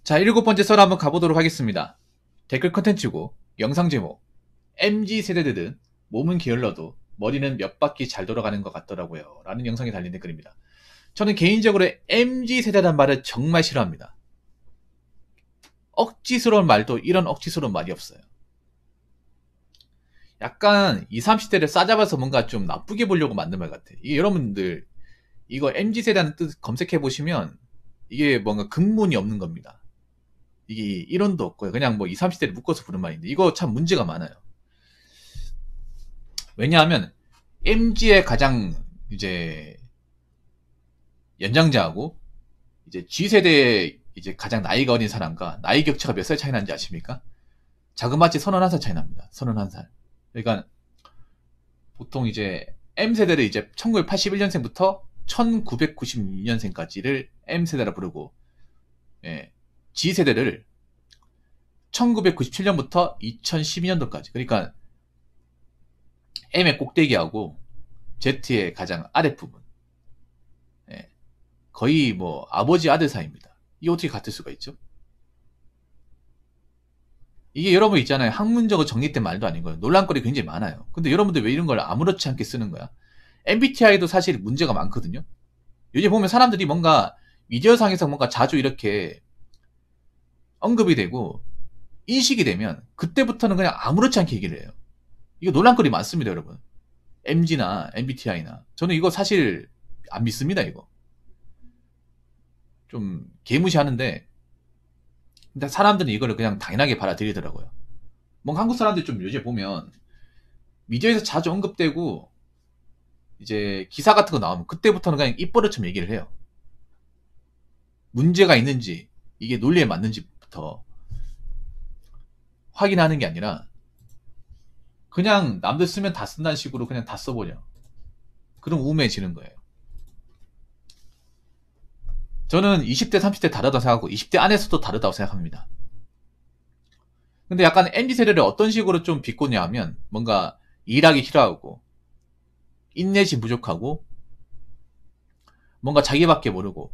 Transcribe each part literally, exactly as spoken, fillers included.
자, 일곱 번째 썰 한번 가보도록 하겠습니다. 댓글 컨텐츠고 영상 제목 엠지 세대들은 몸은 게을러도 머리는 몇 바퀴 잘 돌아가는 것 같더라고요 라는 영상에 달린 댓글입니다. 저는 개인적으로 엠지 세대란 말을 정말 싫어합니다. 억지스러운 말도 이런 억지스러운 말이 없어요. 약간 이십, 삼십 대를 싸잡아서 뭔가 좀 나쁘게 보려고 만든 말 같아. 이게 여러분들 이거 엠지 세대라는 뜻 검색해보시면 이게 뭔가 근본이 없는 겁니다. 이게 이론도 없고요. 그냥 뭐 이십, 삼십 대를 묶어서 부른 말인데 이거 참 문제가 많아요. 왜냐하면 엠지의 가장 이제 연장자하고 이제 G세대의 이제 가장 나이가 어린 사람과 나이 격차가 몇 살 차이 나는지 아십니까? 자그마치 서른한 살 차이 납니다. 서른한 살. 그러니까 보통 이제 M세대를 이제 천구백팔십일 년생부터 천구백구십육 년생까지를 M세대라 부르고, 예, G세대를 천구백구십칠 년부터 이천십이 년도까지. 그러니까 M의 꼭대기하고 Z의 가장 아랫부분. 예, 거의 뭐 아버지 아들 사이입니다. 이게 어떻게 같을 수가 있죠? 이게 여러분 있잖아요. 학문적으로 정립된 말도 아니고요. 논란거리 굉장히 많아요. 근데 여러분들 왜 이런 걸 아무렇지 않게 쓰는 거야? 엠비티아이도 사실 문제가 많거든요. 요즘 보면 사람들이 뭔가 미디어상에서 뭔가 자주 이렇게 언급이 되고 인식이 되면 그때부터는 그냥 아무렇지 않게 얘기를 해요. 이거 논란거리 많습니다, 여러분. 엠지나 엠비티아이나. 저는 이거 사실 안 믿습니다, 이거. 좀 개무시하는데 근데 사람들은 이거를 그냥 당연하게 받아들이더라고요. 뭔가 한국 사람들이 좀 요즘 보면 미디어에서 자주 언급되고 이제 기사 같은 거 나오면 그때부터는 그냥 입버릇처럼 얘기를 해요. 문제가 있는지 이게 논리에 맞는지부터 확인하는 게 아니라 그냥 남들 쓰면 다 쓴다는 식으로 그냥 다 써버려. 그럼 우매해지는 거예요. 저는 이십 대, 삼십 대 다르다고 생각하고 이십 대 안에서도 다르다고 생각합니다. 근데 약간 엠지 세대를 어떤 식으로 좀 비꼬냐 하면 뭔가 일하기 싫어하고 인내심 부족하고 뭔가 자기밖에 모르고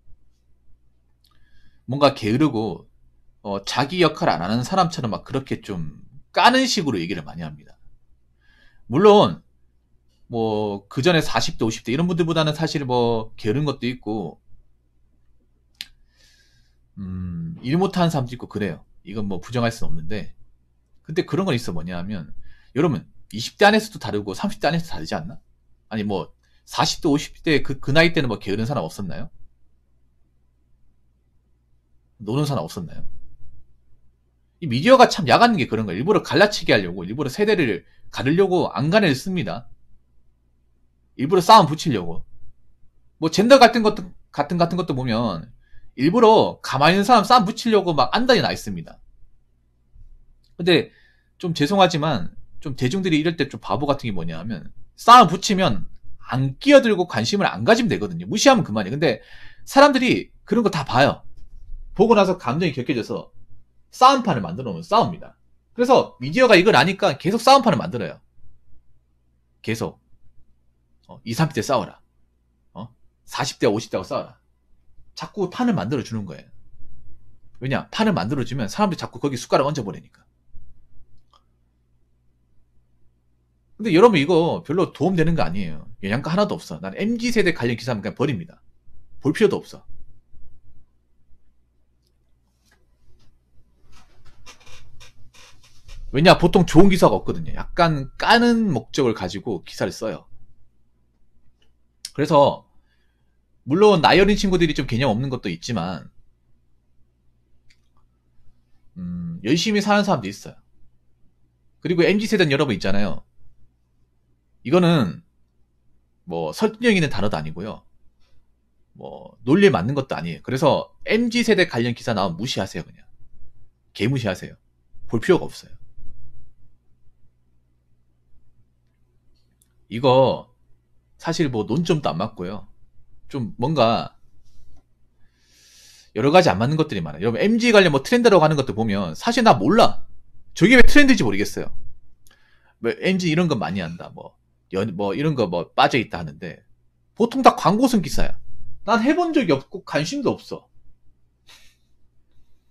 뭔가 게으르고 어, 자기 역할 안 하는 사람처럼 막 그렇게 좀 까는 식으로 얘기를 많이 합니다. 물론 뭐 그전에 사십 대, 오십 대 이런 분들보다는 사실 뭐 게으른 것도 있고 음, 일 못하는 사람도 있고 그래요. 이건 뭐 부정할 수는 없는데 근데 그런 건 있어. 뭐냐 하면 여러분 이십 대 안에서도 다르고 삼십 대 안에서도 다르지 않나? 아니 뭐 사십 대, 오십 대 그, 그 나이 때는 뭐 게으른 사람 없었나요? 노는 사람 없었나요? 이 미디어가 참 야가는 게 그런 거예요. 일부러 갈라치게 하려고 일부러 세대를 가르려고 안간을 씁니다. 일부러 싸움 붙이려고. 뭐 젠더 같은 것도 같은 같은 것도 보면 일부러 가만히 있는 사람 싸움 붙이려고 막 안단이 나 있습니다. 근데 좀 죄송하지만 좀 대중들이 이럴 때 좀 바보 같은 게 뭐냐 하면 싸움 붙이면 안 끼어들고 관심을 안 가지면 되거든요. 무시하면 그만이에요. 근데 사람들이 그런 거 다 봐요. 보고 나서 감정이 격해져서 싸움판을 만들어 놓으면 싸웁니다. 그래서 미디어가 이걸 아니까 계속 싸움판을 만들어요. 계속 어, 이십, 삼십 대 싸워라. 어? 사십 대, 오십 대하고 싸워라. 자꾸 판을 만들어주는 거예요. 왜냐? 판을 만들어주면 사람들이 자꾸 거기 숟가락 얹어버리니까. 근데 여러분 이거 별로 도움되는 거 아니에요. 영양가 하나도 없어. 난 엠지 세대 관련 기사는 그냥 버립니다. 볼 필요도 없어. 왜냐? 보통 좋은 기사가 없거든요. 약간 까는 목적을 가지고 기사를 써요. 그래서 물론 나이 어린 친구들이 좀 개념 없는 것도 있지만 음, 열심히 사는 사람도 있어요. 그리고 엠지 세대는 여러분 있잖아요. 이거는 뭐 설득력 있는 단어도 아니고요. 뭐 논리에 맞는 것도 아니에요. 그래서 엠지 세대 관련 기사 나오면 무시하세요. 그냥 개무시하세요. 볼 필요가 없어요. 이거 사실 뭐 논점도 안 맞고요. 좀 뭔가 여러 가지 안 맞는 것들이 많아요. 여러분 엠지 관련 뭐 트렌드라고 하는 것도 보면 사실 나 몰라. 저게 왜 트렌드인지 모르겠어요. 뭐 엠지 이런 거 많이 한다. 뭐, 연, 뭐 이런 거 뭐 빠져있다 하는데 보통 다 광고성 기사야. 난 해본 적이 없고 관심도 없어.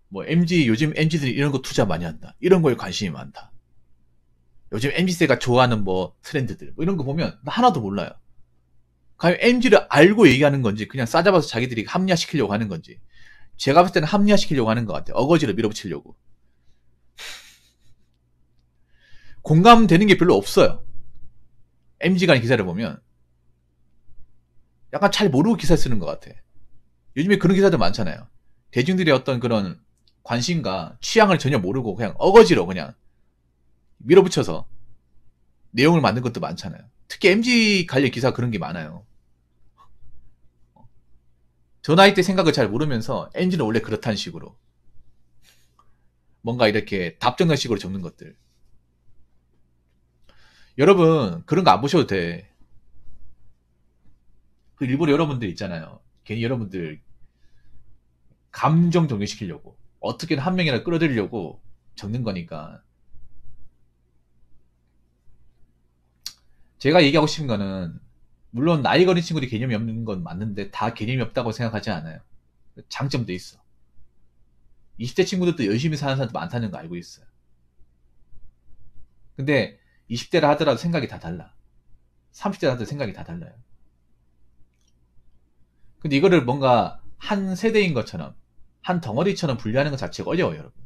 뭐 엠지 요즘 엠지들이 이런 거 투자 많이 한다. 이런 거에 관심이 많다. 요즘 엠지세가 좋아하는 뭐 트렌드들 뭐 이런 거 보면 나 하나도 몰라요. 과연 엠지를 알고 얘기하는 건지 그냥 싸잡아서 자기들이 합리화시키려고 하는 건지 제가 봤을 때는 합리화시키려고 하는 것 같아요. 어거지로 밀어붙이려고. 공감되는 게 별로 없어요. 엠지 간 기사를 보면 약간 잘 모르고 기사 쓰는 것 같아. 요즘에 그런 기사들 많잖아요. 대중들의 어떤 그런 관심과 취향을 전혀 모르고 그냥 어거지로 그냥 밀어붙여서 내용을 만든 것도 많잖아요. 특히 엠지 관련 기사 그런 게 많아요. 저 나이 때 생각을 잘 모르면서 엠지는 원래 그렇다는 식으로 뭔가 이렇게 답정난 식으로 적는 것들. 여러분 그런 거 안 보셔도 돼. 그 일부러 여러분들 있잖아요. 괜히 여러분들 감정 동요시키려고 어떻게든 한 명이라 끌어들이려고 적는 거니까. 제가 얘기하고 싶은 거는 물론 나이 어린 친구들이 개념이 없는 건 맞는데 다 개념이 없다고 생각하지 않아요. 장점도 있어. 이십 대 친구들도 열심히 사는 사람도 많다는 거 알고 있어요. 근데 이십 대라 하더라도 생각이 다 달라. 삼십 대라 하더라도 생각이 다 달라요. 근데 이거를 뭔가 한 세대인 것처럼 한 덩어리처럼 분류하는 것 자체가 어려워요, 여러분.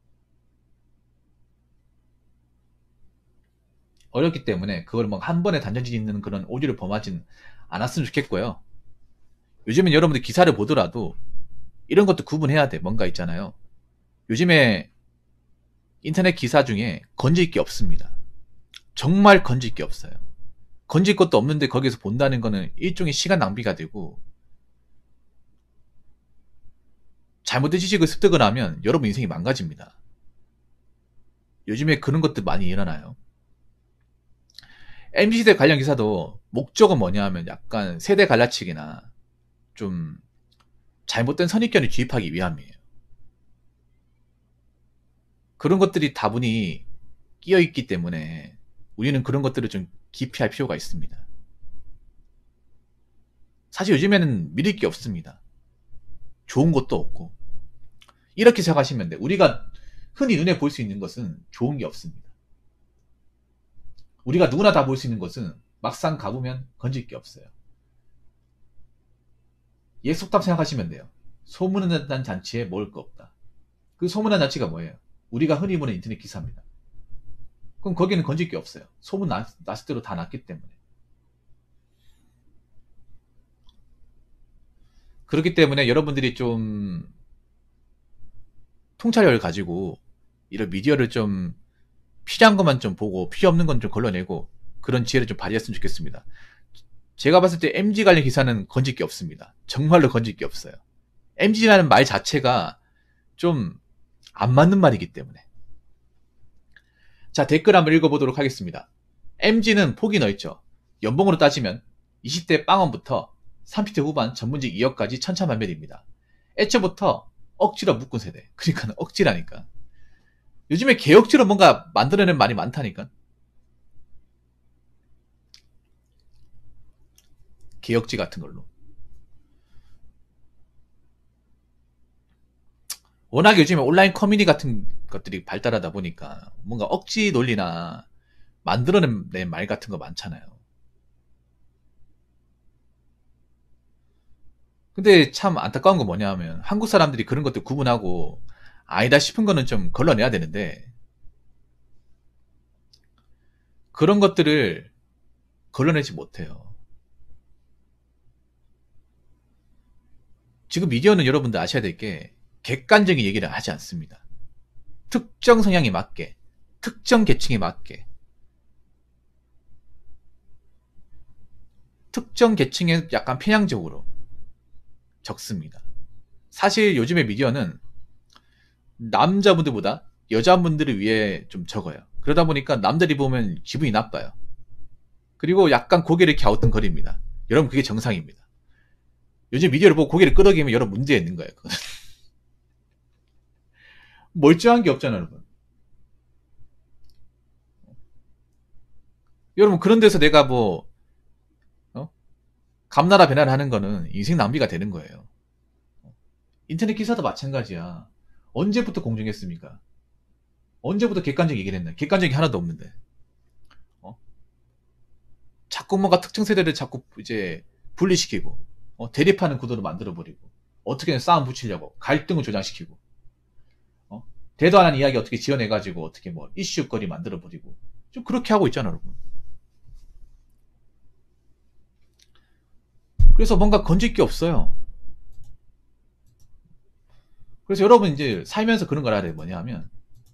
어렵기 때문에 그걸 뭐 한 번에 단정지 짓는 그런 오류를 범하진 않았으면 좋겠고요. 요즘엔 여러분들 기사를 보더라도 이런 것도 구분해야 돼. 뭔가 있잖아요. 요즘에 인터넷 기사 중에 건질 게 없습니다. 정말 건질 게 없어요. 건질 것도 없는데 거기서 본다는 거는 일종의 시간 낭비가 되고 잘못된 지식을 습득을 하면 여러분 인생이 망가집니다. 요즘에 그런 것들 많이 일어나요. 엠지시대 관련 기사도 목적은 뭐냐 하면 약간 세대 갈라치기나 좀 잘못된 선입견을 주입하기 위함이에요. 그런 것들이 다분히 끼어있기 때문에 우리는 그런 것들을 좀 기피할 필요가 있습니다. 사실 요즘에는 믿을 게 없습니다. 좋은 것도 없고 이렇게 생각하시면 돼. 우리가 흔히 눈에 볼 수 있는 것은 좋은 게 없습니다. 우리가 누구나 다 볼 수 있는 것은 막상 가보면 건질 게 없어요. 옛 속담 생각하시면 돼요. 소문난 잔치에 먹을 거 없다. 그 소문난 잔치가 뭐예요? 우리가 흔히 보는 인터넷 기사입니다. 그럼 거기는 건질 게 없어요. 소문 났, 났을 대로 다 났기 때문에. 그렇기 때문에 여러분들이 좀 통찰력을 가지고 이런 미디어를 좀 필요한 것만 좀 보고 필요 없는 건 좀 걸러내고 그런 지혜를 좀 발휘했으면 좋겠습니다. 제가 봤을 때 엠지 관련 기사는 건질 게 없습니다. 정말로 건질 게 없어요. 엠지라는 말 자체가 좀 안 맞는 말이기 때문에. 자, 댓글 한번 읽어보도록 하겠습니다. 엠지는 폭이 넓죠. 연봉으로 따지면 이십 대 빵원부터 삼십 대 후반 전문직 이 억까지 천차만별입니다. 애초부터 억지로 묶은 세대. 그러니까 억지라니까. 요즘에 개억지로 뭔가 만들어낸 말이 많다니까. 개억지 같은 걸로. 워낙 요즘에 온라인 커뮤니티 같은 것들이 발달하다 보니까 뭔가 억지 논리나 만들어낸 말 같은 거 많잖아요. 근데 참 안타까운 건 뭐냐 하면 한국 사람들이 그런 것들 구분하고 아니다 싶은 거는 좀 걸러내야 되는데 그런 것들을 걸러내지 못해요. 지금 미디어는 여러분들 아셔야 될 게 객관적인 얘기를 하지 않습니다. 특정 성향에 맞게, 특정 계층에 맞게, 특정 계층에 약간 편향적으로 적습니다. 사실 요즘의 미디어는 남자분들보다 여자분들을 위해 좀 적어요. 그러다 보니까 남들이 보면 기분이 나빠요. 그리고 약간 고개를 갸우뚱거립니다. 여러분 그게 정상입니다. 요즘 미디어를 보고 고개를 끄덕이면 여러 문제 있는 거예요. 멀쩡한 게 없잖아요, 여러분. 여러분 그런 데서 내가 뭐 어? 감나라 배나라 하는 거는 인생 낭비가 되는 거예요. 인터넷 기사도 마찬가지야. 언제부터 공정했습니까? 언제부터 객관적 얘기를 했나? 객관적이 하나도 없는데. 어? 자꾸 뭔가 특정 세대를 자꾸 이제 분리시키고, 어? 대립하는 구도를 만들어버리고, 어떻게든 싸움 붙이려고, 갈등을 조장시키고, 어? 대도 안 하는 이야기 어떻게 지어내가지고, 어떻게 뭐, 이슈거리 만들어버리고, 좀 그렇게 하고 있잖아, 여러분. 그래서 뭔가 건질 게 없어요. 그래서 여러분 이제 살면서 그런 걸 알아야 돼. 뭐냐 하면,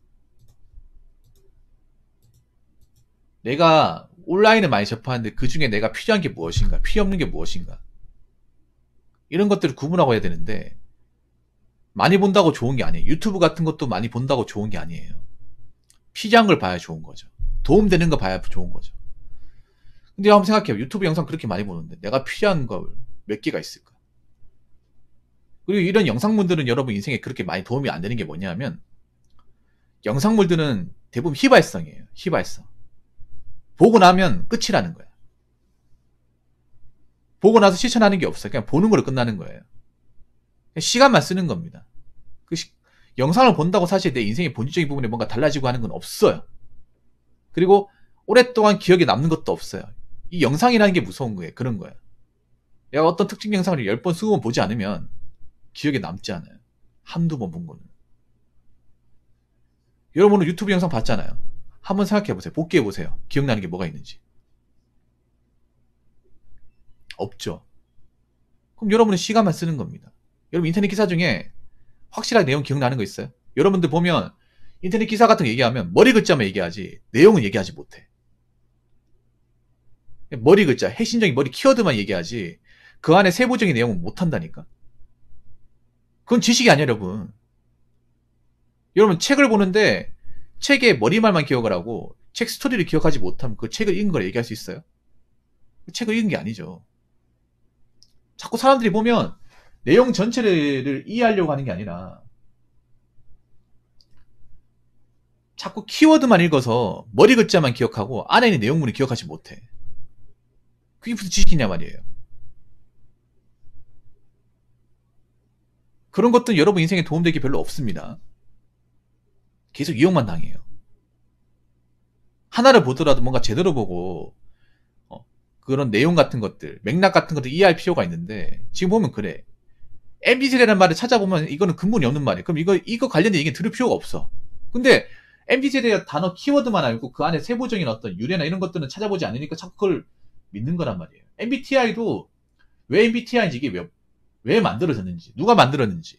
내가 온라인을 많이 접하는데 그 중에 내가 필요한 게 무엇인가, 필요 없는 게 무엇인가, 이런 것들을 구분하고 해야 되는데, 많이 본다고 좋은 게 아니에요. 유튜브 같은 것도 많이 본다고 좋은 게 아니에요. 필요한 걸 봐야 좋은 거죠. 도움되는 거 봐야 좋은 거죠. 근데 한번 생각해요. 유튜브 영상 그렇게 많이 보는데 내가 필요한 거 몇 개가 있을까? 그리고 이런 영상물들은 여러분 인생에 그렇게 많이 도움이 안 되는 게 뭐냐면, 영상물들은 대부분 휘발성이에요. 휘발성. 보고 나면 끝이라는 거야. 보고 나서 실천하는 게 없어요. 그냥 보는 걸로 끝나는 거예요. 시간만 쓰는 겁니다. 그 시, 영상을 본다고 사실 내 인생의 본질적인 부분에 뭔가 달라지고 하는 건 없어요. 그리고 오랫동안 기억에 남는 것도 없어요. 이 영상이라는 게 무서운 거예요. 그런 거예요. 내가 어떤 특징 영상을 열 번, 스무 번 보지 않으면 기억에 남지 않아요. 한두 번 본 거는. 여러분은 유튜브 영상 봤잖아요. 한번 생각해보세요. 복귀해보세요. 기억나는 게 뭐가 있는지. 없죠. 그럼 여러분은 시간만 쓰는 겁니다. 여러분 인터넷 기사 중에 확실하게 내용 기억나는 거 있어요? 여러분들 보면 인터넷 기사 같은 거 얘기하면 머리 글자만 얘기하지 내용은 얘기하지 못해. 머리 글자, 핵심적인 머리 키워드만 얘기하지 그 안에 세부적인 내용은 못한다니까. 그건 지식이 아니에요, 여러분. 여러분 책을 보는데 책의 머리말만 기억을 하고 책 스토리를 기억하지 못하면 그 책을 읽은 걸 얘기할 수 있어요? 그 책을 읽은 게 아니죠. 자꾸 사람들이 보면 내용 전체를 이해하려고 하는 게 아니라 자꾸 키워드만 읽어서 머리 글자만 기억하고 안에 있는 내용물을 기억하지 못해. 그게 무슨 지식이냐 말이에요. 그런 것들은 여러분 인생에 도움되기 별로 없습니다. 계속 이용만 당해요. 하나를 보더라도 뭔가 제대로 보고 어, 그런 내용 같은 것들, 맥락 같은 것들 이해할 필요가 있는데 지금 보면 그래. 엠지세대라는 말을 찾아보면 이거는 근본이 없는 말이에요. 그럼 이거 이거 관련된 얘기 들을 필요가 없어. 근데 엠지세대의 단어 키워드만 알고 그 안에 세부적인 어떤 유래나 이런 것들은 찾아보지 않으니까 자꾸 그걸 믿는 거란 말이에요. 엠비티아이도 왜 엠비티아이인지 이게 왜, 왜 만들어졌는지, 누가 만들었는지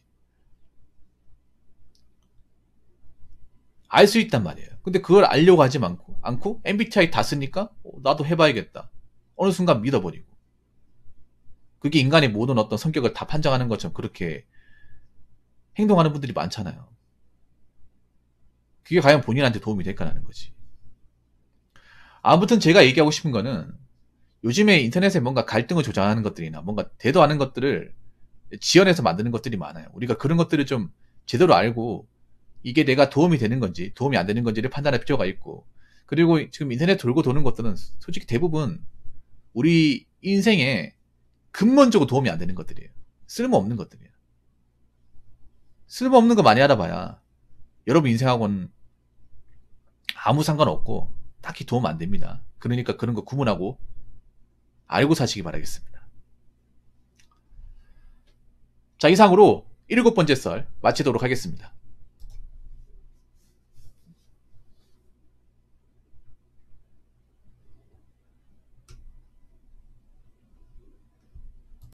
알 수 있단 말이에요. 근데 그걸 알려고 하지 않고, 않고 엠비티아이 다 쓰니까 어, 나도 해봐야겠다. 어느 순간 믿어버리고. 그게 인간의 모든 어떤 성격을 다 판정하는 것처럼 그렇게 행동하는 분들이 많잖아요. 그게 과연 본인한테 도움이 될까라는 거지. 아무튼 제가 얘기하고 싶은 거는 요즘에 인터넷에 뭔가 갈등을 조장하는 것들이나 뭔가 대도 않은 것들을 지어내서 만드는 것들이 많아요. 우리가 그런 것들을 좀 제대로 알고 이게 내가 도움이 되는 건지 도움이 안 되는 건지를 판단할 필요가 있고, 그리고 지금 인터넷 돌고 도는 것들은 솔직히 대부분 우리 인생에 근본적으로 도움이 안 되는 것들이에요. 쓸모없는 것들이에요. 쓸모없는 거 많이 알아봐야 여러분 인생하고는 아무 상관없고 딱히 도움 안 됩니다. 그러니까 그런 거 구분하고 알고 사시기 바라겠습니다. 자, 이상으로 일곱 번째 썰 마치도록 하겠습니다.